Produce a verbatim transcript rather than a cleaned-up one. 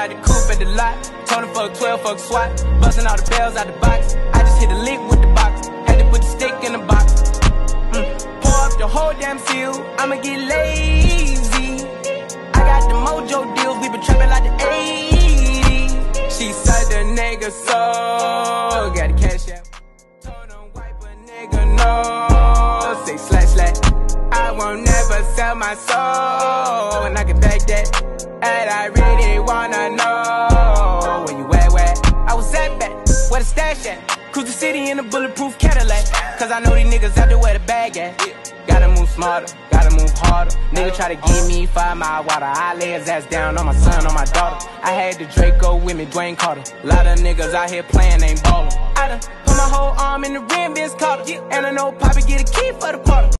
out the coupe at the lot. Told him fuck twelve, fuck SWAT. Busting all the bells out the box. I just hit a lick with the box. Had to put the stick in the box. Mm. Pour up the whole damn seal. I'ma get lazy. I got the mojo deals. We been trapping like the eighties. She said the nigga so. Got the cash out. Told him wipe a nigga no. Say slash slash. I won't never sell my soul. And I can back that. And I really wanna know where you at, where I was at back, where the stash at. Cruise the city in a bulletproof Cadillac. Cause I know these niggas out there where the bag at. Gotta move smarter, gotta move harder. Nigga try to give me five mile water. I lay his ass down on my son, on my daughter. I had the Draco with me, Dwayne Carter. Lot of niggas out here playing, ain't ballin'. I done put my whole arm in the rim, Vince Carter. And I know Poppy get a key for the quarter.